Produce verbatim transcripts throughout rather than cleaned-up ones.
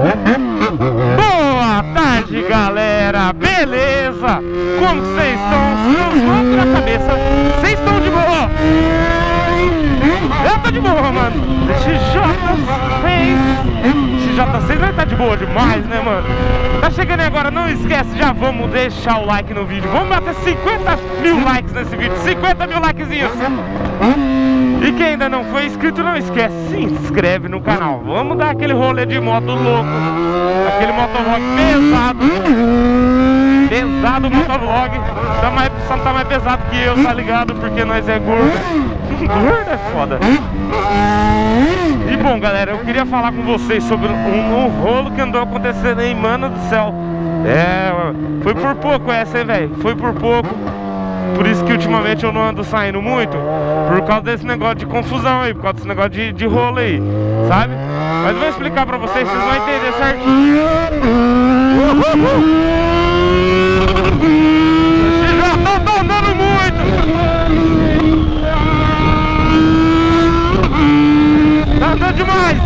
Boa tarde, galera! Beleza? Como vocês estão? Seus loucos na cabeça. Vocês estão de boa? Eu tô de boa, mano. X J seis X J seis vai estar de boa demais, né, mano? Tá chegando aí agora, não esquece, já vamos deixar o like no vídeo. Vamos bater cinquenta mil likes nesse vídeo. cinquenta mil likezinhos. E quem ainda não foi inscrito, não esquece, se inscreve no canal. Vamos dar aquele rolê de moto louco, aquele motovlog pesado. Pesado motovlog. Tá mais, só não tá mais pesado que eu, tá ligado? Porque nós é gordo. Gordo é foda. E bom, galera, eu queria falar com vocês sobre um, um rolo que andou acontecendo aí, mano do céu. É, foi por pouco essa, hein, velho? Foi por pouco. Por isso que ultimamente eu não ando saindo muito, por causa desse negócio de confusão aí, por causa desse negócio de, de rolo aí, sabe? Mas eu vou explicar pra vocês, vocês vão entender certinho. Vocês já estão andando muito! Tá andando demais!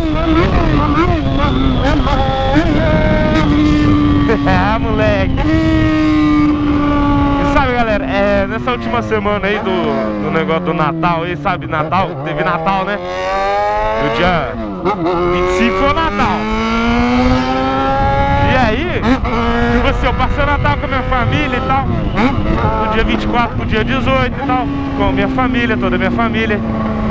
Ah, moleque! Sabe, galera, é, nessa última semana aí do, do negócio do Natal aí, sabe, Natal, teve Natal, né? No dia vinte e cinco foi o Natal. E aí, tipo assim, eu passei o Natal com a minha família e tal. Do dia vinte e quatro pro dia dezoito e tal, com a minha família, toda a minha família.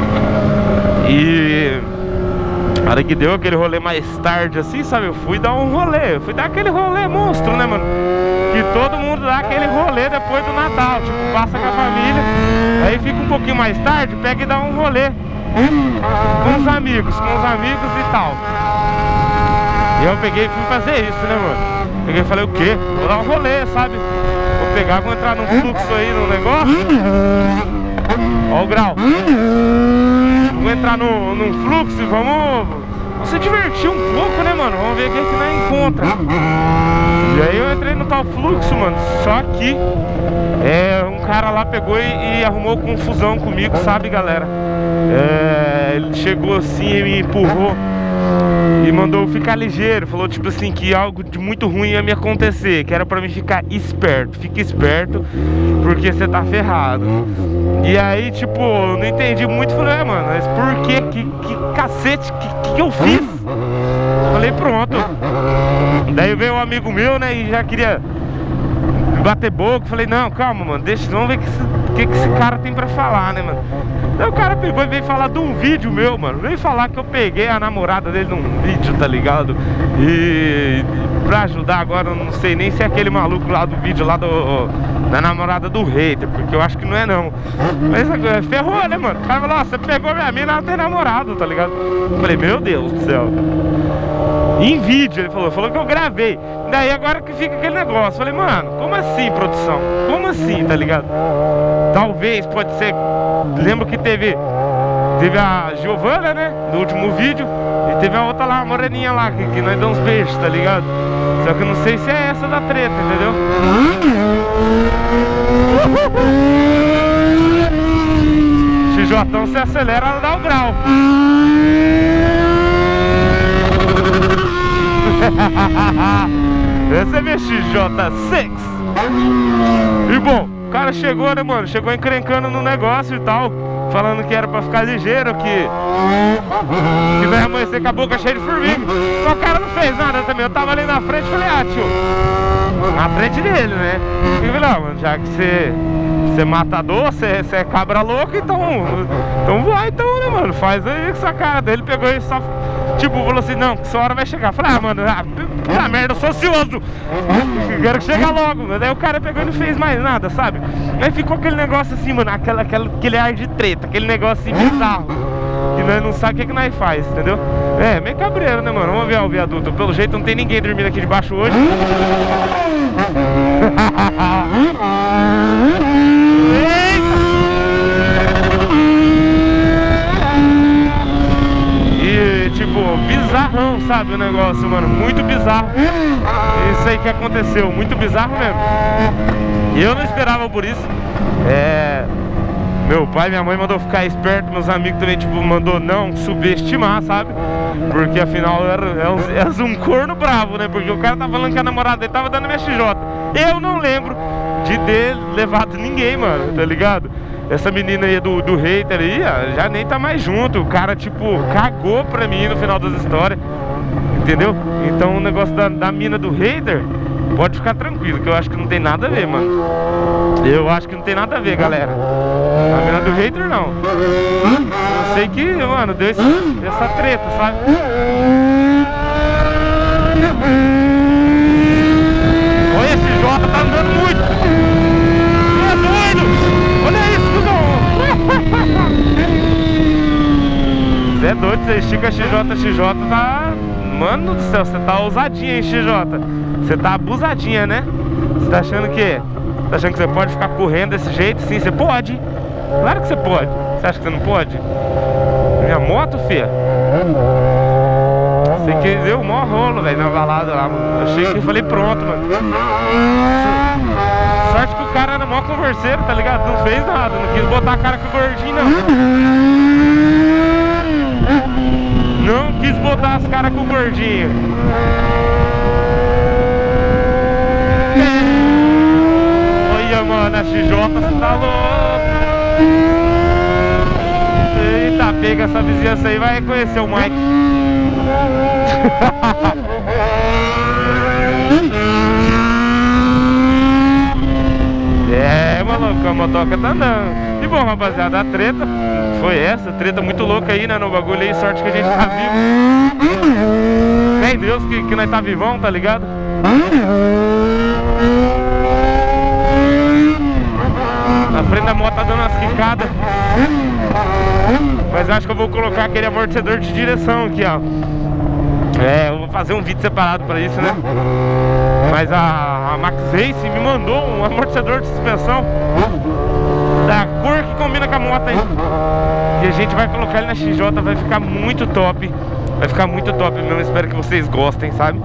E na hora que deu aquele rolê mais tarde assim, sabe, eu fui dar um rolê, eu fui dar aquele rolê monstro, né, mano? Que todo mundo dá aquele rolê depois do Natal, tipo, passa com a família, aí fica um pouquinho mais tarde, pega e dá um rolê com os amigos, com os amigos e tal. E eu peguei e fui fazer isso, né, mano? Peguei e falei, o quê? Vou dar um rolê, sabe? Vou pegar, vou entrar num fluxo aí no negócio. Ó o grau. Vou entrar no, num fluxo e vamos, vamos se divertir um pouco, né, mano? Vamos ver o que que nós encontra. E aí eu entrei no tal fluxo, mano. Só que é, um cara lá pegou e, e arrumou confusão comigo, sabe, galera? É, ele chegou assim e me empurrou e mandou eu ficar ligeiro. Falou tipo assim, que algo de muito ruim ia me acontecer, que era pra mim ficar esperto. Fica esperto, porque você tá ferrado. E aí, tipo, eu não entendi muito. Falei, é, mano, mas por quê? Que, que cacete, que, que eu fiz? Falei, pronto. Daí veio um amigo meu, né, e já queria me bater boca. Falei, não, calma, mano, deixa, vamos ver o que, que, que esse cara tem pra falar, né, mano. Daí o cara pegou e veio falar de um vídeo meu, mano. Veio falar que eu peguei a namorada dele num vídeo, tá ligado? E pra ajudar agora, eu não sei nem se é aquele maluco lá do vídeo lá do, da namorada do hater, porque eu acho que não é não. Mas ferrou, né, mano? O cara falou, ó, você pegou minha mina, ela tem namorado, tá ligado? Eu falei, meu Deus do céu. Em vídeo, ele falou, falou que eu gravei. Daí agora que fica aquele negócio. Falei, mano, como assim, produção? Como assim, tá ligado? Talvez, pode ser. Lembro que teve Teve a Giovana, né, no último vídeo. E teve a outra lá, a moreninha lá, que, que nós damos uns beijos, tá ligado? Só que eu não sei se é essa da treta, entendeu? X J se acelera, ela dá o grau. Esse é meu X J seis. E bom, o cara chegou, né, mano? Chegou encrencando no negócio e tal, falando que era pra ficar ligeiro, que que vai amanhecer com a boca cheia de formiga. Só o cara não fez nada também. Eu tava ali na frente e falei, ah, tio, na frente dele, né? E falei, não, mano, já que você Você é matador, você é cabra louco, então Então vai então, né, mano? Faz aí com essa cara dele. Pegou e só, tipo, falou assim, não, que sua hora vai chegar. Falei, ah, mano, ah, puta merda, eu sou ansioso, quero que chegue logo. Daí o cara pegou e não fez mais nada, sabe? Aí ficou aquele negócio assim, mano, aquela, aquela, aquele ar de treta, aquele negócio assim bizarro, que nós não sabemos o que, que nós faz, entendeu? É, meio cabreiro, né, mano? Vamos ver o viaduto. Pelo jeito não tem ninguém dormindo aqui debaixo hoje. E tipo, bizarrão, sabe, o negócio, mano, muito bizarro. Isso aí que aconteceu, muito bizarro mesmo. E eu não esperava por isso. É... Meu pai e minha mãe mandou ficar esperto, meus amigos também, tipo, mandou não subestimar, sabe? Porque afinal era, era, era um corno bravo, né? Porque o cara tá falando que a namorada dele tava dando minha X J. Eu não lembro de ter levado ninguém, mano, tá ligado? Essa menina aí do, do hater aí, ó, já nem tá mais junto. O cara, tipo, cagou pra mim no final das histórias. Entendeu? Então o negócio da, da mina do hater, pode ficar tranquilo, que eu acho que não tem nada a ver, mano. Eu acho que não tem nada a ver, galera. A mina do hater, não. Eu sei que, mano, deu esse, essa treta, sabe? Olha, esse Jota tá andando muito. É doido. Olha isso, Você é doido, você estica X J, X J tá... Mano do céu, você tá ousadinha, hein, X J? Você tá abusadinha, né? Você tá achando que... Tá achando que você pode ficar correndo desse jeito? Sim, você pode. Claro que você pode. Você acha que você não pode? Minha moto, fia. Você que deu o maior rolo, velho, na balada lá, mano. Achei que eu falei pronto, mano. Sorte que o cara era mó converseiro, tá ligado? Não fez nada, não quis botar a cara com o gordinho, não. Não quis botar as caras com o gordinho. Olha, mano, a X J tá louco. Eita, pega essa vizinhança aí, vai reconhecer o Mike. É, maluco, a motoca tá andando. E bom, rapaziada, a treta foi essa, treta muito louca aí, né, no bagulho aí, sorte que a gente tá vivo. Fé em Deus que, que nós tá vivão, tá ligado? Na frente da moto tá dando umas quicadas. Mas acho que eu vou colocar aquele amortecedor de direção aqui, ó. É, eu vou fazer um vídeo separado pra isso, né? Mas a, a Max Race me mandou um amortecedor de suspensão da cor que combina com a moto aí. E a gente vai colocar ele na X J, vai ficar muito top. Vai ficar muito top mesmo, espero que vocês gostem, sabe?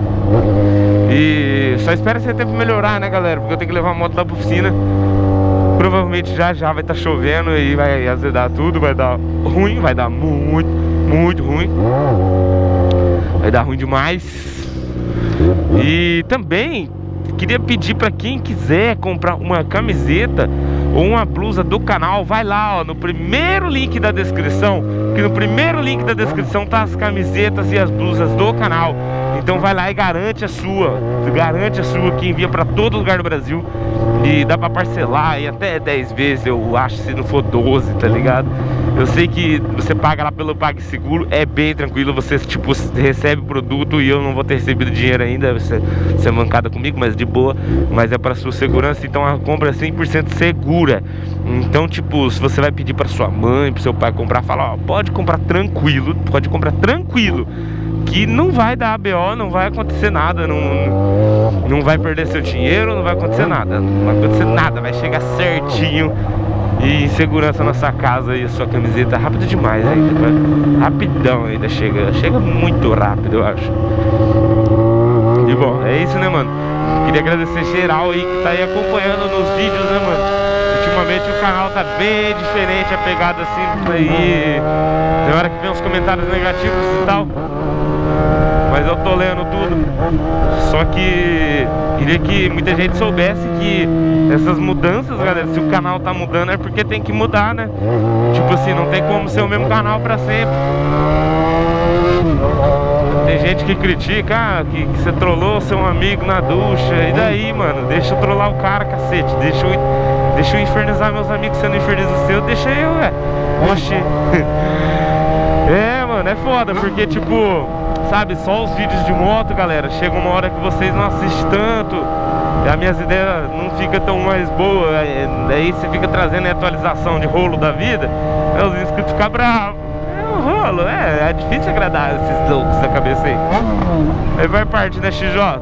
E só espero esse tempo melhorar, né, galera? Porque eu tenho que levar a moto lá pra oficina. Provavelmente já já vai estar tá chovendo e vai azedar tudo, vai dar ruim, vai dar muito, muito ruim. Vai dar ruim demais. E também queria pedir pra quem quiser comprar uma camiseta ou uma blusa do canal, vai lá, ó, no primeiro link da descrição, que no primeiro link da descrição tá as camisetas e as blusas do canal. Então vai lá e garante a sua, garante a sua, que envia pra todo lugar do Brasil. E dá pra parcelar em até dez vezes, eu acho, se não for doze, tá ligado? Eu sei que você paga lá pelo PagSeguro, é bem tranquilo, você tipo recebe o produto e eu não vou ter recebido dinheiro ainda, você, você é mancada comigo, mas de boa, mas é para sua segurança, então a compra é cem por cento segura. Então tipo, se você vai pedir para sua mãe, pro seu pai comprar, fala, ó, pode comprar tranquilo, pode comprar tranquilo, que não vai dar B O, não vai acontecer nada, não, não vai perder seu dinheiro, não vai acontecer nada, não vai acontecer nada, vai chegar certinho e em segurança na sua casa. E a sua camiseta rápido demais ainda, rapidão ainda, chega, chega muito rápido, eu acho. E bom, é isso, né, mano? Queria agradecer geral aí que tá aí acompanhando nos vídeos, né, mano? Ultimamente o canal tá bem diferente, a pegada assim, aí tem hora que vem uns comentários negativos e tal, mas eu tô lendo tudo. Só que queria que muita gente soubesse que essas mudanças, galera, se o canal tá mudando é porque tem que mudar, né? Tipo assim, não tem como ser o mesmo canal pra sempre. Tem gente que critica, ah, que, que você trollou seu amigo na ducha. E daí, mano? Deixa eu trollar o cara, cacete. Deixa eu, deixa eu infernizar meus amigos, você não inferniza o seu, deixa eu, ué. Oxi. É, mano, é foda, porque tipo, sabe, só os vídeos de moto, galera, chega uma hora que vocês não assistem tanto e as minhas ideias não ficam tão mais boas. Aí você fica trazendo a atualização de rolo da vida, aí os inscritos ficam bravos. É um rolo, é, é difícil agradar esses loucos da cabeça aí. Aí vai parte, né, X J?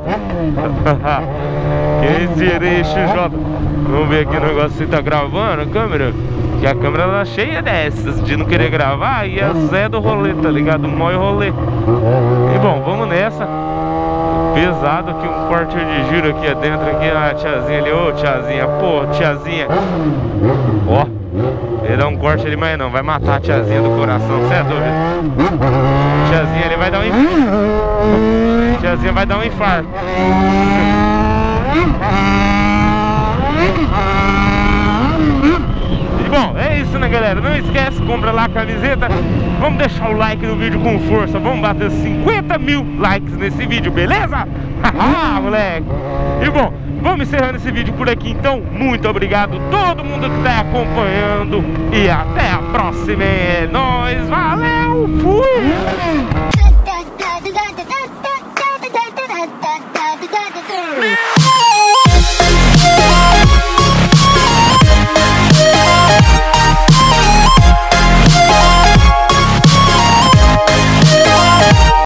Quem diria, X J? Vamos ver aqui o negócio, se tá gravando a câmera. Que a câmera tá cheia dessas, de não querer gravar, e a Zé do rolê, tá ligado? Mói rolê. E bom, vamos nessa. Pesado aqui, um corte de giro aqui dentro, aqui, a tiazinha ali, ô tiazinha, pô, tiazinha. Ó, Ele dá um corte ali, mas não, vai matar a tiazinha do coração, você é doido? Tiazinha ele vai dar um infarto. Tiazinha vai dar um infarto. E bom, é isso, né, galera? Não esquece, compra lá a camiseta. Vamos deixar o like no vídeo com força. Vamos bater cinquenta mil likes nesse vídeo, beleza? Haha, moleque. E bom, vamos encerrando esse vídeo por aqui, então. Muito obrigado a todo mundo que tá acompanhando. E até a próxima. É nóis, valeu, fui!